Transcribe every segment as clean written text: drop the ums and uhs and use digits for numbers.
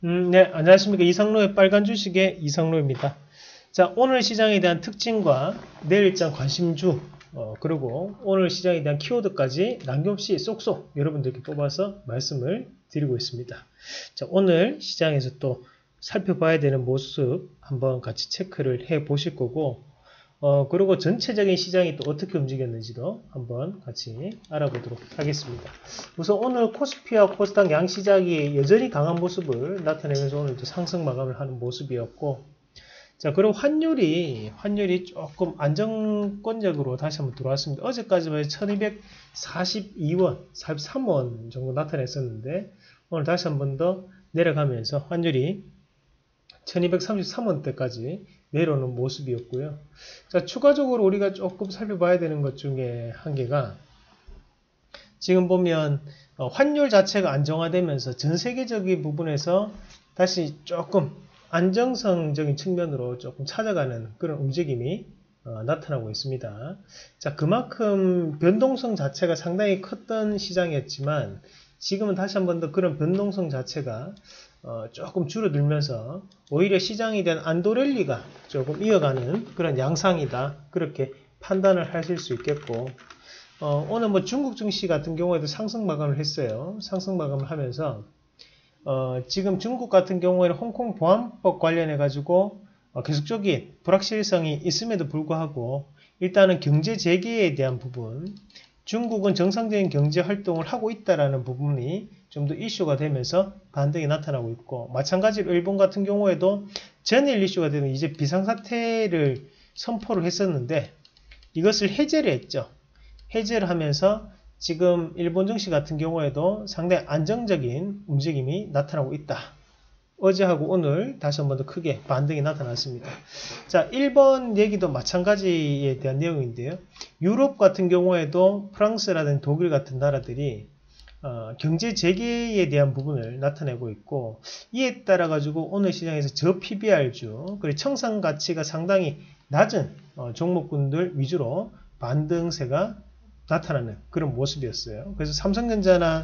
네, 안녕하십니까. 이상로의 빨간 주식의 이상로입니다. 자, 오늘 시장에 대한 특징과 내일 일정 관심주, 그리고 오늘 시장에 대한 키워드까지 남김없이 쏙쏙 여러분들께 뽑아서 말씀을 드리고 있습니다. 자, 오늘 시장에서 또 살펴봐야 되는 모습 한번 같이 체크를 해 보실 거고, 그리고 전체적인 시장이 또 어떻게 움직였는지도 한번 같이 알아보도록 하겠습니다. 우선 오늘 코스피와 코스닥 양시장이 여전히 강한 모습을 나타내면서 오늘도 상승 마감을 하는 모습이었고, 자, 그리고 환율이 조금 안정권적으로 다시 한번 들어왔습니다. 어제까지만 1242원, 43원 정도 나타냈었는데, 오늘 다시 한번 더 내려가면서 환율이 1233원대까지 내려오는 모습이었고요. 자, 추가적으로 우리가 조금 살펴봐야 되는 것 중에 한 개가 지금 보면 환율 자체가 안정화되면서 전 세계적인 부분에서 다시 조금 안정성적인 측면으로 조금 찾아가는 그런 움직임이 나타나고 있습니다. 자, 그만큼 변동성 자체가 상당히 컸던 시장이었지만 지금은 다시 한번 더 그런 변동성 자체가 조금 줄어들면서 오히려 시장에 대한 안도랠리가 조금 이어가는 그런 양상이다. 그렇게 판단을 하실 수 있겠고, 오늘 뭐 중국 증시 같은 경우에도 상승 마감을 했어요. 상승 마감을 하면서 지금 중국 같은 경우에는 홍콩 보안법 관련해 가지고 계속적인 불확실성이 있음에도 불구하고 일단은 경제 재개에 대한 부분, 중국은 정상적인 경제 활동을 하고 있다라는 부분이 좀 더 이슈가 되면서 반등이 나타나고 있고, 마찬가지로 일본 같은 경우에도 전일 이슈가 되는 이제 비상사태를 선포를 했었는데 이것을 해제를 했죠. 해제를 하면서 지금 일본 증시 같은 경우에도 상당히 안정적인 움직임이 나타나고 있다. 어제하고 오늘 다시 한번 더 크게 반등이 나타났습니다. 자, 1번 얘기도 마찬가지에 대한 내용인데요. 유럽 같은 경우에도 프랑스라든지 독일 같은 나라들이 경제 재개에 대한 부분을 나타내고 있고, 이에 따라 가지고 오늘 시장에서 저 PBR주 그리고 청산 가치가 상당히 낮은 종목군들 위주로 반등세가 나타나는 그런 모습이었어요. 그래서 삼성전자나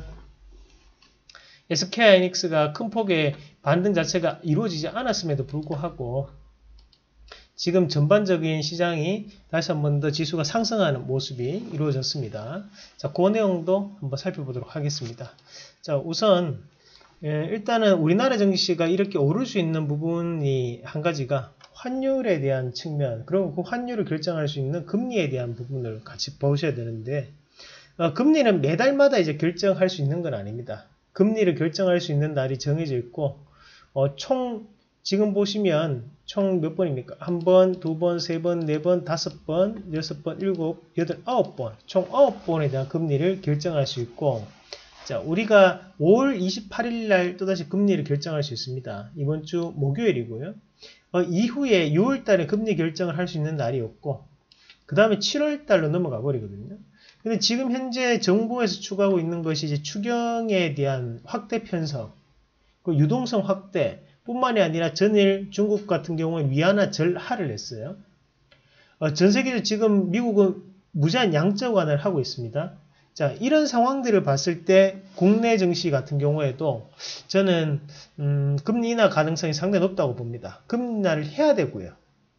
SK하이닉스가 큰 폭의 반등 자체가 이루어지지 않았음에도 불구하고 지금 전반적인 시장이 다시 한번 더 지수가 상승하는 모습이 이루어졌습니다. 자, 그 내용도 한번 살펴보도록 하겠습니다. 자, 우선 일단은 우리나라 증시가 이렇게 오를 수 있는 부분이 한 가지가 환율에 대한 측면, 그리고 그 환율을 결정할 수 있는 금리에 대한 부분을 같이 보셔야 되는데, 금리는 매달마다 이제 결정할 수 있는 건 아닙니다. 금리를 결정할 수 있는 날이 정해져 있고, 총 지금 보시면 총 몇 번입니까? 한 번, 두 번, 세 번, 네 번, 다섯 번, 여섯 번, 일곱, 여덟, 아홉 번, 총 9번에 대한 금리를 결정할 수 있고, 자, 우리가 5월 28일 날 또다시 금리를 결정할 수 있습니다. 이번 주 목요일이고요. 이후에 6월 달에 금리 결정을 할 수 있는 날이 없고, 그 다음에 7월 달로 넘어가 버리거든요. 근데 지금 현재 정부에서 추구하고 있는 것이 이제 추경에 대한 확대 편성, 그 유동성 확대, 뿐만이 아니라 전일 중국 같은 경우에 위안화 절하를 했어요. 전 세계적으로 지금 미국은 무제한 양적 완화를 하고 있습니다. 자, 이런 상황들을 봤을 때 국내 증시 같은 경우에도 저는 금리 인하 가능성이 상당히 높다고 봅니다. 금리 인하를 해야 되고요.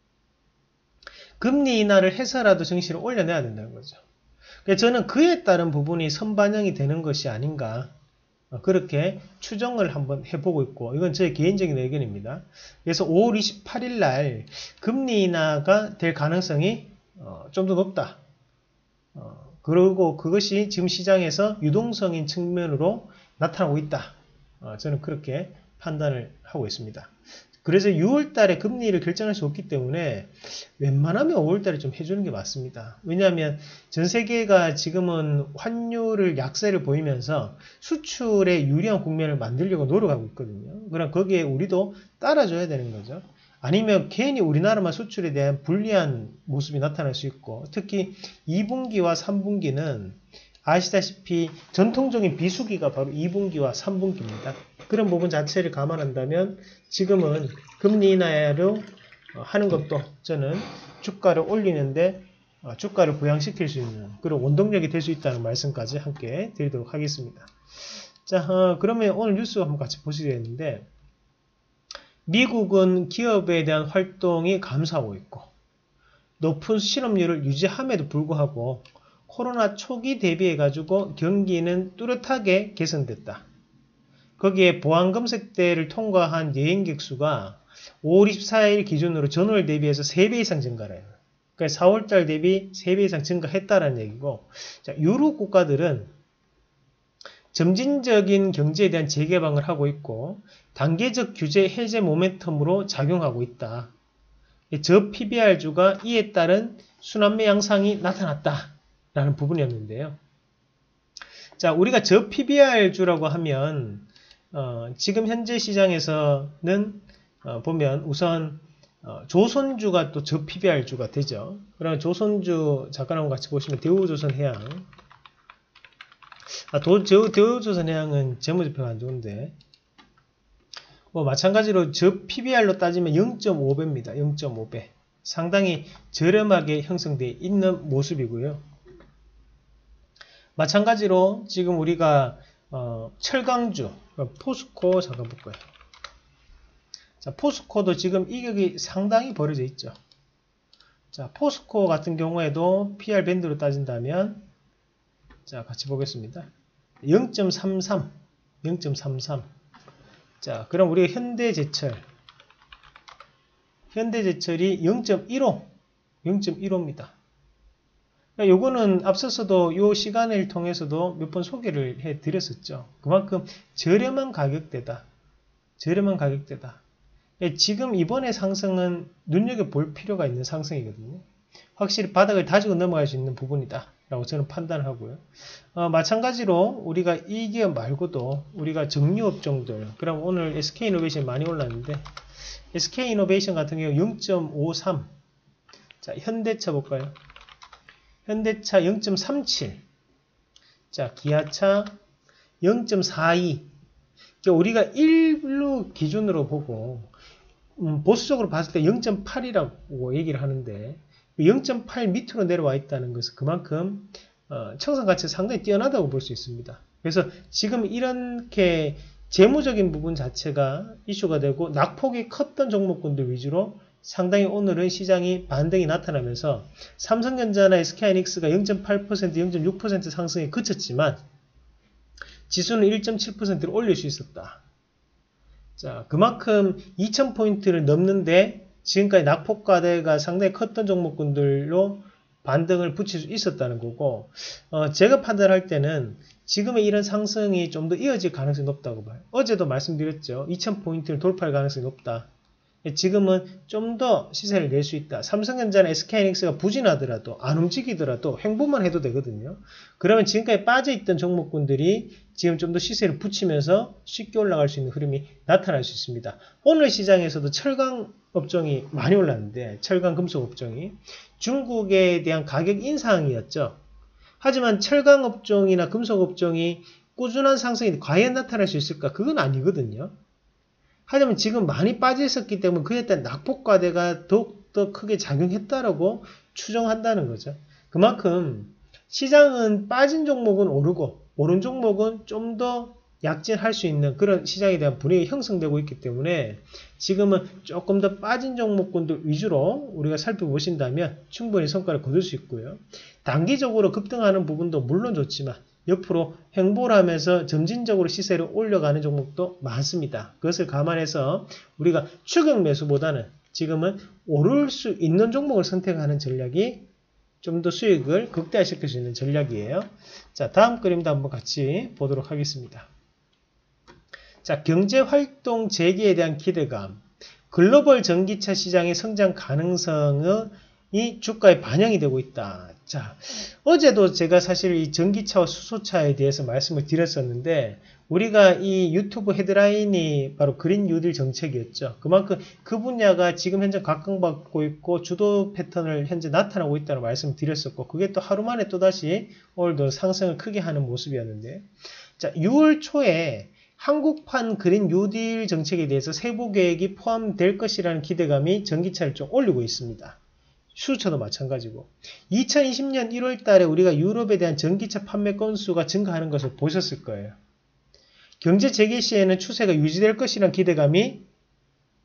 금리 인하를 해서라도 증시를 올려내야 된다는 거죠. 저는 그에 따른 부분이 선반영이 되는 것이 아닌가, 그렇게 추정을 한번 해보고 있고, 이건 제 개인적인 의견입니다. 그래서 5월 28일 날 금리 인하가 될 가능성이 좀 더 높다. 그리고 그것이 지금 시장에서 유동성인 측면으로 나타나고 있다. 저는 그렇게 판단을 하고 있습니다. 그래서 6월 달에 금리를 결정할 수 없기 때문에 웬만하면 5월 달에 좀 해주는 게 맞습니다. 왜냐하면 전 세계가 지금은 환율을 약세를 보이면서 수출에 유리한 국면을 만들려고 노력하고 있거든요. 그럼 거기에 우리도 따라줘야 되는 거죠. 아니면 괜히 우리나라만 수출에 대한 불리한 모습이 나타날 수 있고, 특히 2분기와 3분기는 아시다시피 전통적인 비수기가 바로 2분기와 3분기입니다. 그런 부분 자체를 감안한다면 지금은 금리 인하로 하는 것도 저는 주가를 올리는데 주가를 부양시킬 수 있는 그런 원동력이 될 수 있다는 말씀까지 함께 드리도록 하겠습니다. 자, 그러면 오늘 뉴스 한번 같이 보시겠는데, 미국은 기업에 대한 활동이 감소하고 있고 높은 실업률을 유지함에도 불구하고 코로나 초기 대비해 가지고 경기는 뚜렷하게 개선됐다. 거기에 보안 검색대를 통과한 여행객 수가 5월 24일 기준으로 전월 대비해서 3배 이상 증가해요. 그러니까 4월달 대비 3배 이상 증가했다는 얘기고, 자, 유럽 국가들은 점진적인 경제에 대한 재개방을 하고 있고 단계적 규제 해제 모멘텀으로 작용하고 있다. 저 PBR주가 이에 따른 순환매 양상이 나타났다라는 부분이었는데요. 자, 우리가 저 PBR주라고 하면 지금 현재 시장에서는 보면 우선 조선주가 또 저 PBR주가 되죠. 그러면 조선주 잠깐 같이 보시면 대우조선해양, 대우조선해양은 재무제표가 안 좋은데 마찬가지로 저 PBR로 따지면 0.5배입니다. 0.5배. 상당히 저렴하게 형성되어 있는 모습이고요. 마찬가지로 지금 우리가 철강주, 포스코 잠깐 볼까요? 자, 포스코도 지금 이격이 상당히 벌어져 있죠. 자, 포스코 같은 경우에도 PR 밴드로 따진다면 자, 같이 보겠습니다. 0.33, 0.33. 자, 그럼 우리가 현대제철이 0.15, 0.15입니다. 요거는 앞서서도 요 시간을 통해서도 몇 번 소개를 해 드렸었죠. 그만큼 저렴한 가격대다. 저렴한 가격대다. 지금 이번에 상승은 눈여겨볼 필요가 있는 상승이거든요. 확실히 바닥을 다지고 넘어갈 수 있는 부분이다 라고 저는 판단하고요. 마찬가지로 우리가 이 기업 말고도 우리가 정유업종들, 그럼 오늘 SK이노베이션 많이 올랐는데 SK이노베이션 같은 경우 0.53. 자, 현대차 볼까요? 현대차 0.37. 자, 기아차 0.42. 우리가 1로 기준으로 보고 보수적으로 봤을 때 0.8이라고 얘기를 하는데 0.8 밑으로 내려와 있다는 것은 그만큼 청산 가치가 상당히 뛰어나다고 볼 수 있습니다. 그래서 지금 이렇게 재무적인 부분 자체가 이슈가 되고 낙폭이 컸던 종목군들 위주로 상당히 오늘은 시장이 반등이 나타나면서 삼성전자나 SK하이닉스가 0.8%, 0.6% 상승에 그쳤지만 지수는 1.7%를 올릴 수 있었다. 자, 그만큼 2000포인트를 넘는데 지금까지 낙폭과대가 상당히 컸던 종목군들로 반등을 붙일 수 있었다는 거고, 제가 판단할 때는 지금의 이런 상승이 좀 더 이어질 가능성이 높다고 봐요. 어제도 말씀드렸죠. 2000포인트를 돌파할 가능성이 높다. 지금은 좀 더 시세를 낼 수 있다. 삼성전자나 SK하이닉스가 부진하더라도 안 움직이더라도 횡보만 해도 되거든요. 그러면 지금까지 빠져있던 종목군들이 지금 좀 더 시세를 붙이면서 쉽게 올라갈 수 있는 흐름이 나타날 수 있습니다. 오늘 시장에서도 철강 업종이 많이 올랐는데, 철강 금속 업종이 중국에 대한 가격 인상이었죠. 하지만 철강 업종이나 금속 업종이 꾸준한 상승이 과연 나타날 수 있을까? 그건 아니거든요. 하지만 지금 많이 빠져 있었기 때문에 그에 따른 낙폭과대가 더욱더 크게 작용했다라고 추정한다는 거죠. 그만큼 시장은 빠진 종목은 오르고 오른 종목은 좀 더 약진할 수 있는 그런 시장에 대한 분위기가 형성되고 있기 때문에 지금은 조금 더 빠진 종목군들 위주로 우리가 살펴보신다면 충분히 성과를 거둘 수 있고요. 단기적으로 급등하는 부분도 물론 좋지만 옆으로 횡보를 하면서 점진적으로 시세를 올려가는 종목도 많습니다. 그것을 감안해서 우리가 추격 매수보다는 지금은 오를 수 있는 종목을 선택하는 전략이 좀 더 수익을 극대화시킬 수 있는 전략이에요. 자, 다음 그림도 한번 같이 보도록 하겠습니다. 자, 경제활동 재개에 대한 기대감, 글로벌 전기차 시장의 성장 가능성이 주가에 반영이 되고 있다. 자, 어제도 제가 사실 이 전기차와 수소차에 대해서 말씀을 드렸었는데 우리가 이 유튜브 헤드라인이 바로 그린 뉴딜 정책이었죠. 그만큼 그 분야가 지금 현재 각광받고 있고 주도 패턴을 현재 나타나고 있다는 말씀을 드렸었고 그게 또 하루 만에 또다시 오늘도 상승을 크게 하는 모습이었는데, 자, 6월 초에 한국판 그린 뉴딜 정책에 대해서 세부 계획이 포함될 것이라는 기대감이 전기차를 좀 올리고 있습니다. 수소차도 마찬가지고 2020년 1월 달에 우리가 유럽에 대한 전기차 판매 건수가 증가하는 것을 보셨을 거예요. 경제 재개 시에는 추세가 유지될 것이라는 기대감이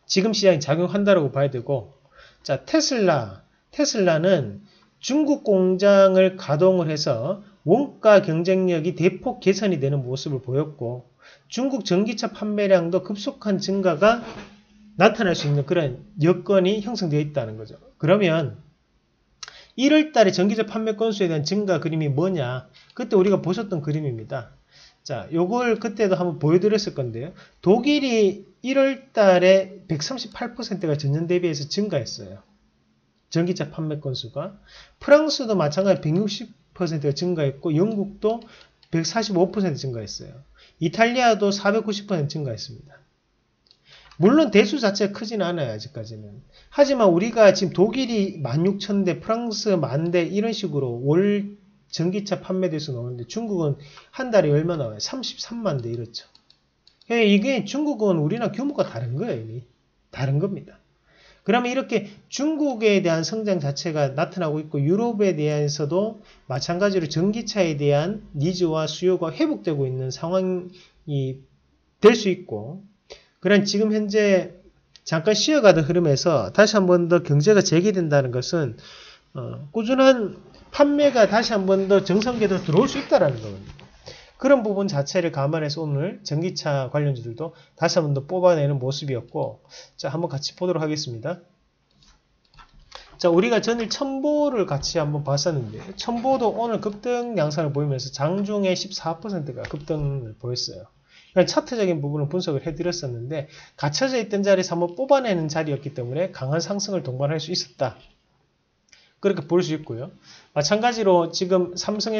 지금 시장이 작용한다라고 봐야 되고, 자, 테슬라는 중국 공장을 가동을 해서 원가 경쟁력이 대폭 개선이 되는 모습을 보였고, 중국 전기차 판매량도 급속한 증가가 나타날 수 있는 그런 여건이 형성되어 있다는 거죠. 그러면 1월 달에 전기차 판매 건수에 대한 증가 그림이 뭐냐? 그때 우리가 보셨던 그림입니다. 자, 요걸 그때도 한번 보여드렸을 건데요. 독일이 1월 달에 138%가 전년 대비해서 증가했어요. 전기차 판매 건수가. 프랑스도 마찬가지로 160%가 증가했고, 영국도 145% 증가했어요. 이탈리아도 490% 증가했습니다. 물론 대수 자체가 크진 않아요, 아직까지는. 하지만 우리가 지금 독일이 16,000대, 프랑스 10,000대 이런 식으로 월 전기차 판매 대수 나오는데, 중국은 한 달에 얼마 나와요? 33만 대 이렇죠. 이게 중국은 우리나라 규모가 다른 거예요, 이미. 다른 겁니다. 그러면 이렇게 중국에 대한 성장 자체가 나타나고 있고, 유럽에 대해서도 마찬가지로 전기차에 대한 니즈와 수요가 회복되고 있는 상황이 될 수 있고, 그런 지금 현재 잠깐 쉬어가던 흐름에서 다시 한 번 더 경제가 재개된다는 것은 꾸준한 판매가 다시 한 번 더 정상궤도로 들어올 수 있다는 겁니다. 그런 부분 자체를 감안해서 오늘 전기차 관련주들도 다시 한 번 더 뽑아내는 모습이었고, 자, 한번 같이 보도록 하겠습니다. 자, 우리가 전일 첨보를 같이 한번 봤었는데, 첨보도 오늘 급등 양상을 보이면서 장중에 14%가 급등을 보였어요. 차트적인 부분을 분석을 해드렸었는데, 갇혀져 있던 자리에서 한번 뽑아내는 자리였기 때문에 강한 상승을 동반할 수 있었다. 그렇게 볼 수 있고요. 마찬가지로 지금 삼성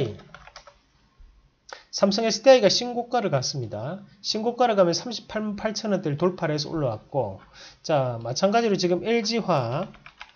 SDI가 신고가를 갔습니다. 신고가를 가면 38만 8천원대를 돌파를 해서 올라왔고, 자, 마찬가지로 지금 LG화학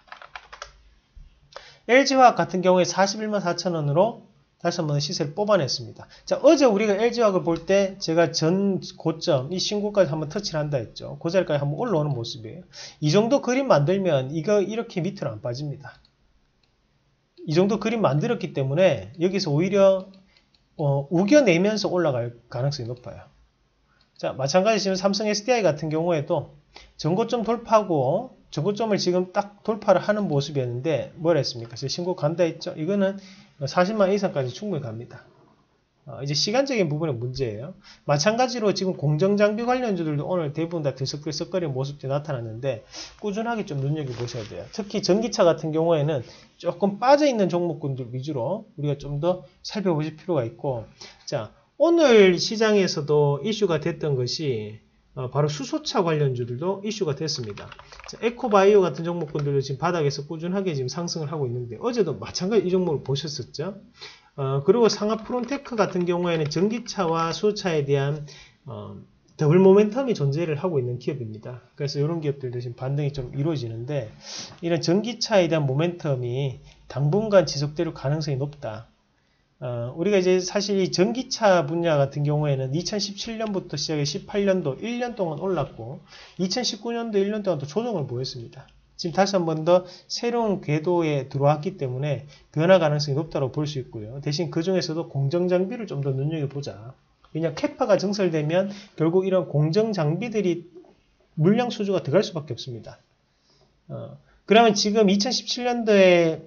같은 경우에 41만 4천원으로 다시 한번 시세를 뽑아냈습니다. 자, 어제 우리가 LG화학을 볼 때 제가 전 고점, 이 신고까지 한번 터치를 한다 했죠. 그 자리까지 한번 올라오는 모습이에요. 이 정도 그림 만들면 이거 이렇게 밑으로 안 빠집니다. 이 정도 그림 만들었기 때문에 여기서 오히려 우겨내면서 올라갈 가능성이 높아요. 자, 마찬가지 지금 삼성 SDI 같은 경우에도 전고점 돌파하고, 전고점을 지금 딱 돌파를 하는 모습이었는데 뭐라 했습니까? 제가 신고 간다 했죠? 이거는 40만 이상까지 충분히 갑니다. 이제 시간적인 부분의 문제예요. 마찬가지로 지금 공정장비 관련주들도 오늘 대부분 다 들썩들썩거리는 모습들이 나타났는데, 꾸준하게 좀 눈여겨보셔야 돼요. 특히 전기차 같은 경우에는 조금 빠져있는 종목군들 위주로 우리가 좀 더 살펴보실 필요가 있고, 자, 오늘 시장에서도 이슈가 됐던 것이 바로 수소차 관련주들도 이슈가 됐습니다. 자, 에코바이오 같은 종목군들도 지금 바닥에서 꾸준하게 지금 상승을 하고 있는데, 어제도 마찬가지 이 종목을 보셨었죠. 그리고 상하프론테크 같은 경우에는 전기차와 수소차에 대한 더블 모멘텀이 존재를 하고 있는 기업입니다. 그래서 이런 기업들도 지금 반등이 좀 이루어지는데, 이런 전기차에 대한 모멘텀이 당분간 지속될 가능성이 높다. 우리가 이제 사실 이 전기차 분야 같은 경우에는 2017년부터 시작해 18년도 1년 동안 올랐고, 2019년도 1년 동안 또 조정을 보였습니다. 지금 다시 한 번 더 새로운 궤도에 들어왔기 때문에 변화 가능성이 높다고 볼 수 있고요. 대신 그 중에서도 공정장비를 좀 더 눈여겨보자. 왜냐, 캐파가 증설되면 결국 이런 공정장비들이 물량 수주가 들어갈 수밖에 없습니다. 그러면 지금 2017년도에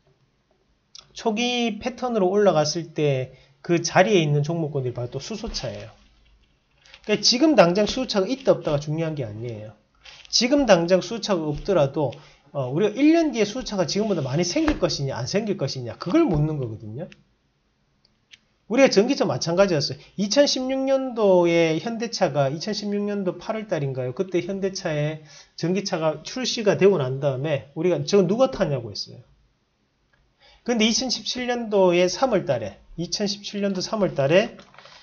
초기 패턴으로 올라갔을 때 그 자리에 있는 종목군들이 바로 또 수소차예요. 그러니까 지금 당장 수소차가 있다 없다가 중요한 게 아니에요. 지금 당장 수소차가 없더라도 우리가 1년 뒤에 수소차가 지금보다 많이 생길 것이냐 안 생길 것이냐 그걸 묻는 거거든요. 우리가 전기차 마찬가지였어요. 2016년도에 현대차가 2016년도 8월달인가요? 그때 현대차에 전기차가 출시가 되고 난 다음에 우리가 저거 누가 타냐고 했어요. 근데 2017년도에 3월달에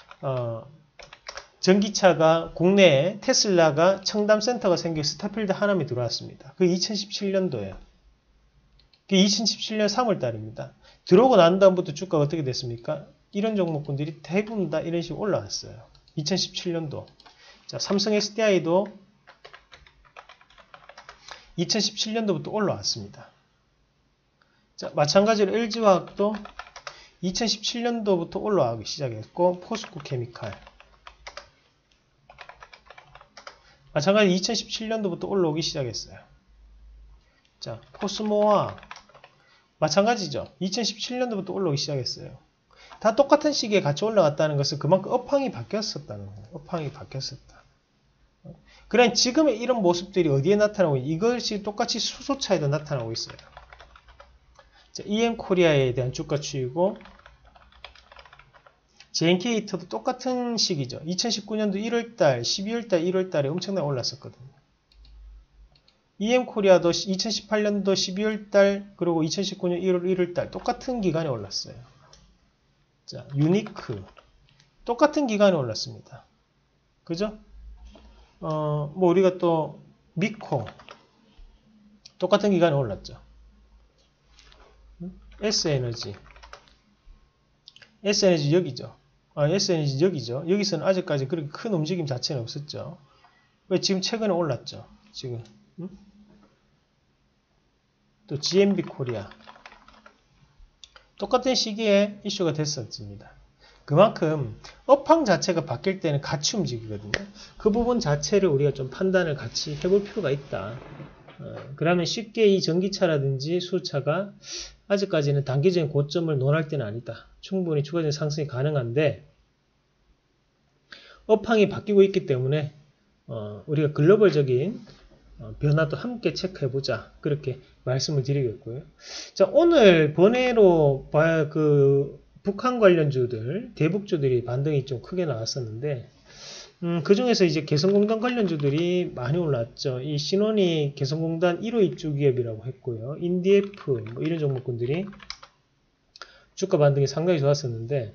전기차가 국내에 테슬라가 청담센터가 생겨 스타필드 하남이 들어왔습니다. 그게 2017년도예요. 그게 2017년 3월달입니다. 들어오고 난 다음부터 주가가 어떻게 됐습니까? 이런 종목군들이 대부분 다 이런 식으로 올라왔어요. 2017년도. 자, 삼성 SDI도 2017년도부터 올라왔습니다. 자, 마찬가지로 LG화학도 2017년도부터 올라가기 시작했고, 포스코 케미칼, 마찬가지로 2017년도부터 올라오기 시작했어요. 자, 포스모아 마찬가지죠. 2017년도부터 올라오기 시작했어요. 다 똑같은 시기에 같이 올라갔다는 것은 그만큼 업황이 바뀌었었다는 거예요. 업황이 바뀌었었다. 그래 지금의 이런 모습들이 어디에 나타나고 이것이 똑같이 수소차에도 나타나고 있어요. 자, EM코리아에 대한 주가 추이고 JNK히터도 똑같은 시기죠. 2019년도 1월달, 12월달, 1월달에 엄청나게 올랐었거든요. EM코리아도 2018년도 12월달 그리고 2019년 1월 1월달 똑같은 기간에 올랐어요. 자, 유니크 똑같은 기간에 올랐습니다. 그죠? 뭐 우리가 또 미코 똑같은 기간에 올랐죠. S에너지 여기죠. S에너지 여기죠. 여기서는 아직까지 그렇게 큰 움직임 자체는 없었죠. 왜 지금 최근에 올랐죠. 지금 또 GMB 코리아 똑같은 시기에 이슈가 됐었습니다. 그만큼 업황 자체가 바뀔 때는 같이 움직이거든요. 그 부분 자체를 우리가 좀 판단을 같이 해볼 필요가 있다. 그러면 쉽게 이 전기차라든지 수소차가 아직까지는 단기적인 고점을 논할 때는 아니다. 충분히 추가적인 상승이 가능한데 업황이 바뀌고 있기 때문에 우리가 글로벌적인 변화도 함께 체크해보자. 그렇게 말씀을 드리겠고요. 자, 오늘 번외로 북한 관련주들, 대북주들이 반등이 좀 크게 나왔었는데, 그 중에서 이제 개성공단 관련주들이 많이 올랐죠. 이 신원이 개성공단 1호 입주 기업이라고 했고요. 인디에프, 뭐 이런 종목군들이 주가 반등이 상당히 좋았었는데,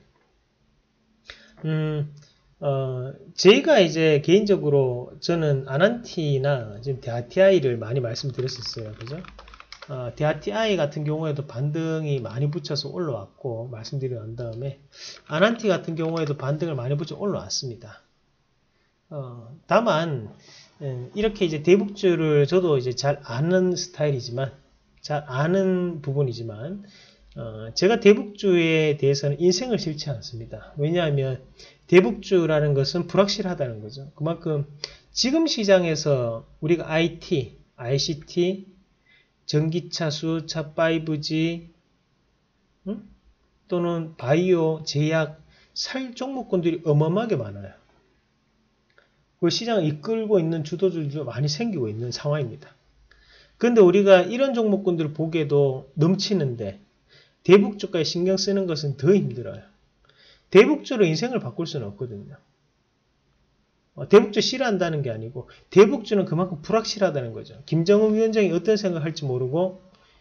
제가 이제 개인적으로 저는 아난티나 지금 대아티아이를 많이 말씀드렸었어요. 그죠? 대아티아이 같은 경우에도 반등이 많이 붙여서 올라왔고, 말씀드리고 난 다음에, 아난티 같은 경우에도 반등을 많이 붙여 올라왔습니다. 다만, 이렇게 이제 대북주를 저도 이제 잘 아는 스타일이지만, 잘 아는 부분이지만, 제가 대북주에 대해서는 인생을 싫지 않습니다. 왜냐하면, 대북주라는 것은 불확실하다는 거죠. 그만큼 지금 시장에서 우리가 IT, ICT, 전기차, 수소차, 5G 또는 바이오, 제약, 살 종목군들이 어마어마하게 많아요. 그 시장을 이끌고 있는 주도주들도 많이 생기고 있는 상황입니다. 그런데 우리가 이런 종목군들을 보기에도 넘치는데 대북주가에 신경 쓰는 것은 더 힘들어요. 대북주로 인생을 바꿀 수는 없거든요. 대북주 싫어한다는 게 아니고 대북주는 그만큼 불확실하다는 거죠. 김정은 위원장이 어떤 생각을 할지 모르고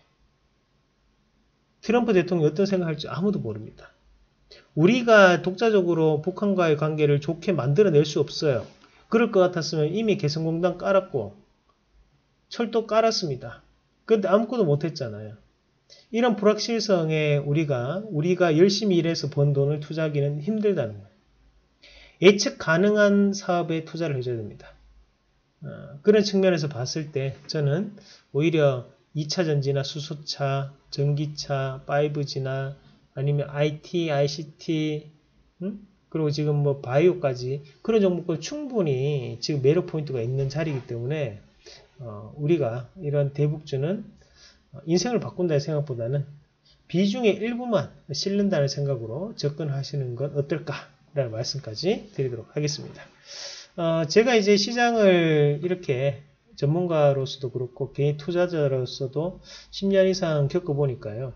트럼프 대통령이 어떤 생각을 할지 아무도 모릅니다. 우리가 독자적으로 북한과의 관계를 좋게 만들어낼 수 없어요. 그럴 것 같았으면 이미 개성공단 깔았고 철도 깔았습니다. 그런데 아무것도 못했잖아요. 이런 불확실성에 우리가 열심히 일해서 번 돈을 투자하기는 힘들다는 거예요. 예측 가능한 사업에 투자를 해줘야 됩니다. 그런 측면에서 봤을 때 저는 오히려 2차전지나 수소차, 전기차, 5G나 아니면 IT, ICT, 그리고 지금 뭐 바이오까지 그런 종목은 충분히 지금 매력 포인트가 있는 자리이기 때문에 우리가 이런 대북주는 인생을 바꾼다는 생각보다는 비중의 일부만 실른다는 생각으로 접근하시는 건 어떨까라는 말씀까지 드리도록 하겠습니다. 제가 이제 시장을 이렇게 전문가로서도 그렇고 개인 투자자로서도 10년 이상 겪어보니까요.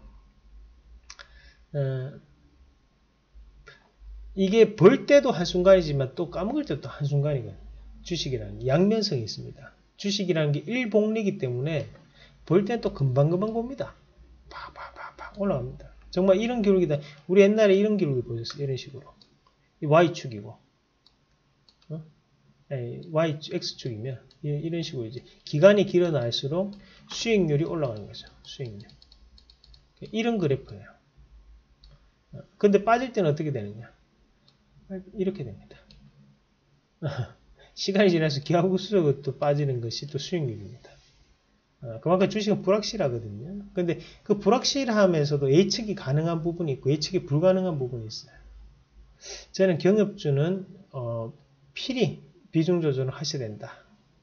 이게 벌 때도 한순간이지만 또 까먹을 때도 한순간이거든요. 주식이라는 게 양면성이 있습니다. 주식이라는 게 일복리이기 때문에 벌 때는 또 금방금방 봅니다. 팍팍팍팍 올라갑니다. 정말 이런 기록이다. 우리 옛날에 이런 기록을 보셨어요. 이런 식으로. Y축이고 X축이면 이런 식으로 이제 기간이 길어날수록 수익률이 올라가는 거죠. 수익률. 이런 그래프예요. 근데 빠질 때는 어떻게 되느냐? 이렇게 됩니다. 시간이 지나서 기하급수적으로 또 빠지는 것이 또 수익률입니다. 그만큼 주식은 불확실하거든요. 근데 그 불확실하면서도 예측이 가능한 부분이 있고 예측이 불가능한 부분이 있어요. 저는 경협주는 필히 비중 조절을 하셔야 된다.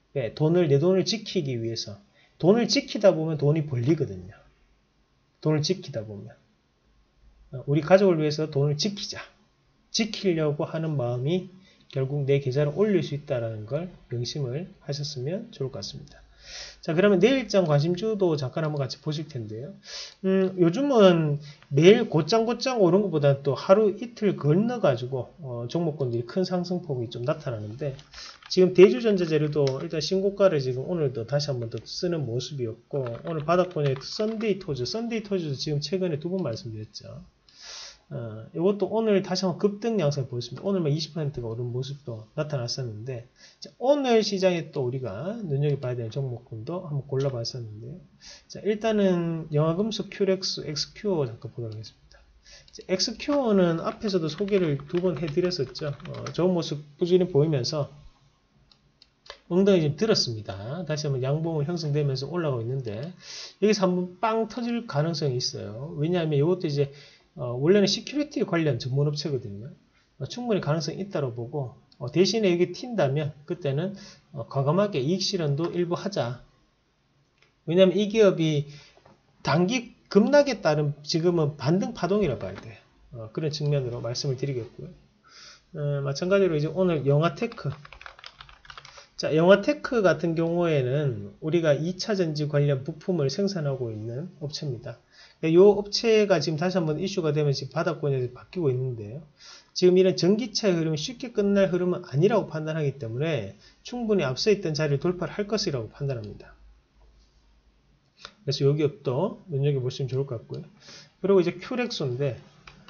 네, 내 돈을 지키기 위해서. 돈을 지키다 보면 돈이 벌리거든요. 돈을 지키다 보면. 우리 가족을 위해서 돈을 지키자. 지키려고 하는 마음이 결국 내 계좌를 올릴 수 있다는 걸 명심을 하셨으면 좋을 것 같습니다. 자, 그러면 내일장 관심주도 잠깐 한번 같이 보실 텐데요. 요즘은 매일 곧장 오른 것보다 또 하루 이틀 건너가지고 종목군들이 큰 상승폭이 좀 나타나는데, 지금 대주전자재료도 일단 신고가를 지금 오늘도 다시 한번 더 쓰는 모습이었고, 오늘 바닥권에 썬데이 토즈도 지금 최근에 두 번 말씀드렸죠. 이것도 오늘 다시 한번 급등 양상을 보였습니다. 오늘만 20%가 오른 모습도 나타났었는데, 자, 오늘 시장에 또 우리가 눈여겨봐야 되는 종목군도 한번 골라봤었는데요. 자, 일단은 영화금속 큐렉스 XQO 잠깐 보도록 하겠습니다. XQO는 앞에서도 소개를 두 번 해드렸었죠. 좋은 모습 꾸준히 보이면서 엉덩이 좀 들었습니다. 다시 한번 양봉을 형성되면서 올라가고 있는데, 여기서 한번 빵 터질 가능성이 있어요. 왜냐하면 이것도 이제 원래는 시큐리티 관련 전문업체거든요. 충분히 가능성이 있다고 보고, 대신에 여기 튄다면 그때는 과감하게 이익 실현도 일부 하자. 왜냐하면 이 기업이 단기 급락에 따른 지금은 반등 파동이라 봐야 돼요. 그런 측면으로 말씀을 드리겠고요. 마찬가지로 이제 오늘 영화테크. 자, 영화테크 같은 경우에는 우리가 2차전지 관련 부품을 생산하고 있는 업체입니다. 이 업체가 지금 다시 한번 이슈가 되면서 지금 바닥권에서 바뀌고 있는데요. 지금 이런 전기차의 흐름이 쉽게 끝날 흐름은 아니라고 판단하기 때문에 충분히 앞서 있던 자리를 돌파를 할 것이라고 판단합니다. 그래서 이 기업도 눈여겨보시면 좋을 것 같고요. 그리고 이제 큐렉소인데,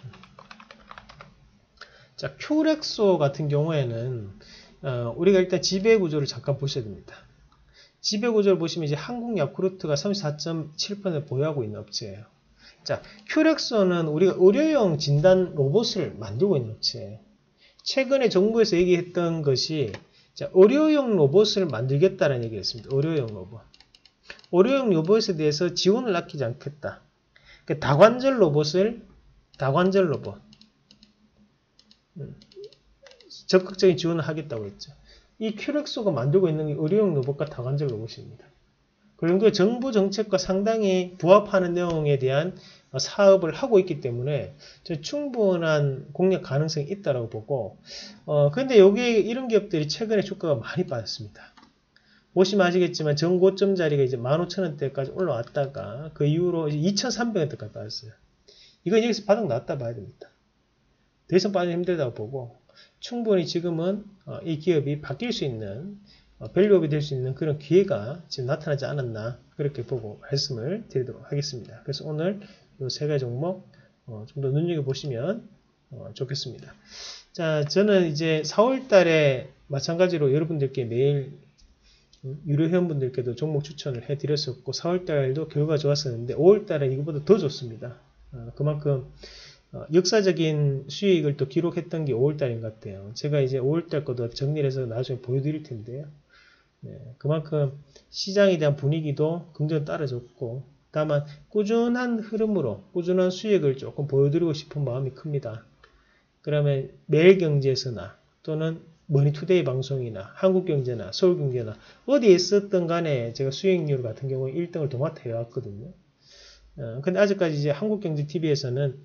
자, 큐렉소 같은 경우에는 우리가 일단 지배구조를 잠깐 보셔야 됩니다. 지배구조를 보시면 이제 한국야쿠르트가 34.7% 보유하고 있는 업체예요. 자, 큐렉소는 우리가 의료용 진단 로봇을 만들고 있는 업체예요. 최근에 정부에서 얘기했던 것이, 자, 의료용 로봇을 만들겠다는 얘기를 했습니다. 의료용 로봇. 의료용 로봇에 대해서 지원을 아끼지 않겠다. 그러니까 다관절 로봇 적극적인 지원을 하겠다고 했죠. 이 큐렉소가 만들고 있는 의료용 로봇과 다관절 로봇입니다. 그 정도의 정부 정책과 상당히 부합하는 내용에 대한 사업을 하고 있기 때문에 충분한 공략 가능성이 있다고 보고, 근데 여기에 이런 기업들이 최근에 주가가 많이 빠졌습니다. 보시면 아시겠지만 전고점 자리가 이제 15,000원대까지 올라왔다가 그 이후로 이제 2,300원대까지 빠졌어요. 이건 여기서 바닥 나왔다 봐야 됩니다. 더 이상 빠지기 힘들다고 보고, 충분히 지금은 이 기업이 바뀔 수 있는, 밸류업이 될 수 있는 그런 기회가 지금 나타나지 않았나, 그렇게 보고 말씀을 드리도록 하겠습니다. 그래서 오늘 이 세 가지 종목 좀 더 눈여겨보시면 좋겠습니다. 자, 저는 이제 4월 달에 마찬가지로 여러분들께 매일 유료 회원분들께도 종목 추천을 해드렸었고, 4월 달도 결과가 좋았었는데 5월 달에 이거보다 더 좋습니다. 그만큼 역사적인 수익을 또 기록했던 게 5월달인 것 같아요. 제가 이제 5월달 것도 정리를 해서 나중에 보여드릴 텐데요. 네, 그만큼 시장에 대한 분위기도 긍정을 따라줬고, 다만 꾸준한 흐름으로 꾸준한 수익을 조금 보여드리고 싶은 마음이 큽니다. 그러면 매일경제에서나 또는 머니투데이 방송이나 한국경제나 서울경제나 어디에 있었던 간에 제가 수익률 같은 경우에 1등을 도맡아 해왔거든요. 근데 아직까지 이제 한국경제TV에서는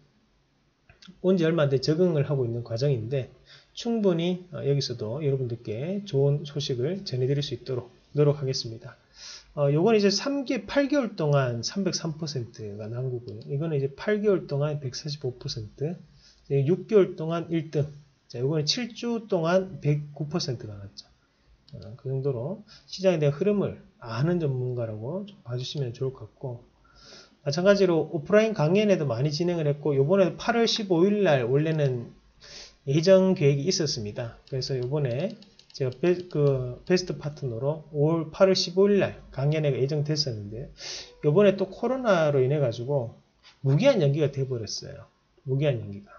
온지 얼마 안 돼 적응을 하고 있는 과정인데, 충분히 여기서도 여러분들께 좋은 소식을 전해드릴 수 있도록 노력하겠습니다. 요건 이제 8개월 동안 303%가 나온 거고요. 이거는 이제 8개월 동안 145%, 6개월 동안 1등, 자, 요거는 7주 동안 109%가 났죠. 그 정도로 시장에 대한 흐름을 아는 전문가라고 좀 봐주시면 좋을 것 같고, 마찬가지로 오프라인 강연에도 많이 진행을 했고, 요번에 8월 15일 날 원래는 예정 계획이 있었습니다. 그래서 요번에 제가 베스트 파트너로 8월 15일 날 강연회가 예정됐었는데, 요번에 또 코로나로 인해 가지고 무기한 연기가 돼버렸어요. 무기한 연기가.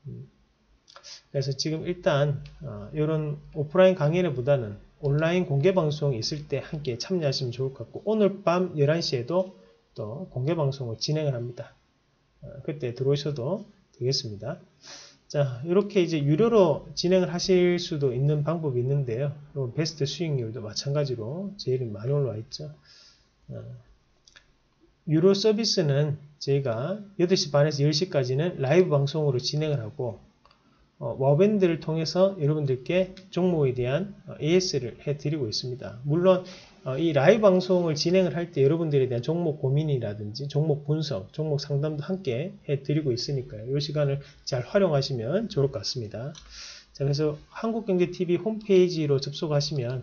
그래서 지금 일단 이런 오프라인 강연회보다는 온라인 공개 방송이 있을 때 함께 참여하시면 좋을 것 같고, 오늘 밤 11시에도 또 공개 방송을 진행을 합니다. 그때 들어오셔도 되겠습니다. 자, 이렇게 이제 유료로 진행을 하실 수도 있는 방법이 있는데요. 베스트 수익률도 마찬가지로 제일 많이 올라와 있죠. 유료 서비스는 저희가 8시 반에서 10시까지는 라이브 방송으로 진행을 하고 워밴드를 통해서 여러분들께 종목에 대한 AS를 해드리고 있습니다. 물론 이 라이브 방송을 진행을 할 때 여러분들에 대한 종목 고민이라든지 종목 분석, 종목 상담도 함께 해드리고 있으니까요. 이 시간을 잘 활용하시면 좋을 것 같습니다. 자, 그래서 한국경제TV 홈페이지로 접속하시면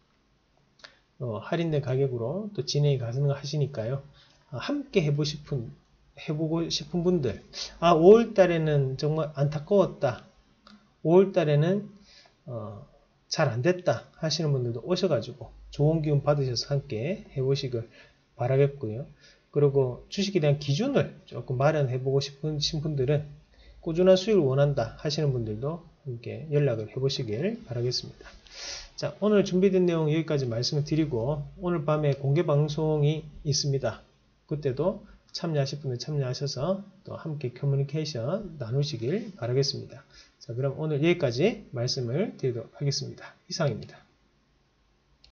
할인된 가격으로 또 진행이 가능하시니까요. 함께 해보고 싶은 분들, 5월 달에는 정말 안타까웠다, 5월 달에는 잘 안됐다 하시는 분들도 오셔가지고 좋은 기운 받으셔서 함께 해보시길 바라겠고요. 그리고 주식에 대한 기준을 조금 마련해보고 싶으신 분들은 꾸준한 수익을 원한다 하시는 분들도 함께 연락을 해보시길 바라겠습니다. 자, 오늘 준비된 내용 여기까지 말씀을 드리고 오늘 밤에 공개 방송이 있습니다. 그때도 참여하실 분들 참여하셔서 또 함께 커뮤니케이션 나누시길 바라겠습니다. 자, 그럼 오늘 여기까지 말씀을 드리도록 하겠습니다. 이상입니다.